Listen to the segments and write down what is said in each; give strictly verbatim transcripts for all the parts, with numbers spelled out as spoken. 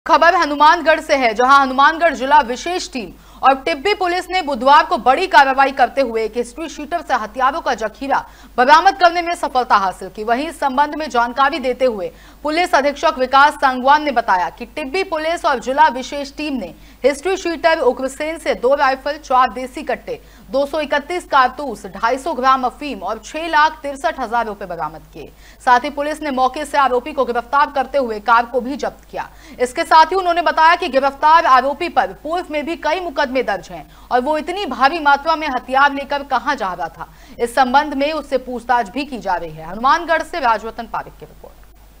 खबर हनुमानगढ़ से है, जहां हनुमानगढ़ जिला विशेष टीम और टिब्बी पुलिस ने बुधवार को बड़ी कार्रवाई करते हुए एक हिस्ट्री शीटर से हथियारों का जखीरा बरामद करने में सफलता हासिल की। वहीं इस संबंध में जानकारी देते हुए पुलिस अधीक्षक विकास सांगवान ने बताया कि टिब्बी पुलिस और जिला विशेष टीम ने हिस्ट्री शीटर उग्रसेन से दो राइफल, चार देसी कट्टे, दो सौ इकतीस कारतूस, ढाई सौ ग्राम अफीम और छह लाख तिरसठ हजार रुपए बरामद किए। साथ ही पुलिस ने मौके से आरोपी को गिरफ्तार करते हुए कार को भी जब्त किया। इसके साथ ही उन्होंने बताया कि गिरफ्तार आरोपी पर पूर्व में भी कई मुकदमे दर्ज हैं और वो इतनी भारी मात्रा में हथियार लेकर कहां जा रहा था, इस संबंध में उससे पूछताछ भी की जा रही है। हनुमानगढ़ से राजवतन पारिक की रिपोर्ट।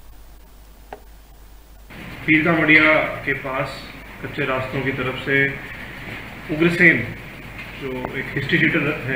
पीर का मड़िया के पास कच्चे रास्तों की तरफ से उग्रसेन, जो एक हिस्ट्री शीटर है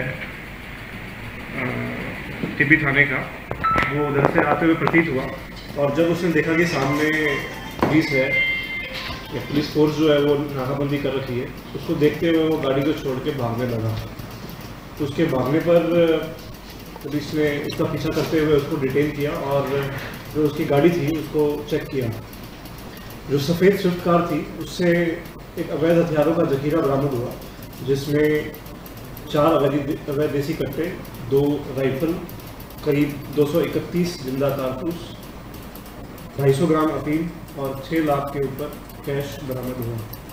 टिब्बी थाने का, वो उधर से आते हुए प्रतीत हुआ और जब उसने देखा कि सामने पुलिस है, पुलिस फोर्स जो है वो नाकाबंदी कर रखी है, उसको देखते हुए वो गाड़ी को छोड़ के भागने लगा। तो उसके भागने पर पुलिस ने उसका पीछा करते हुए उसको डिटेन किया और जो उसकी गाड़ी थी उसको चेक किया। जो सफ़ेद स्विफ्ट कार थी उससे एक अवैध हथियारों का जखीरा बरामद हुआ, जिसमें चार अवैध अवैध देसी कट्टे, दो राइफल, करीब दो सौ इकतीस जिंदा कारतूस, ढाई सौ ग्राम अफीम और छः लाख के ऊपर कैश बरामद हुआ।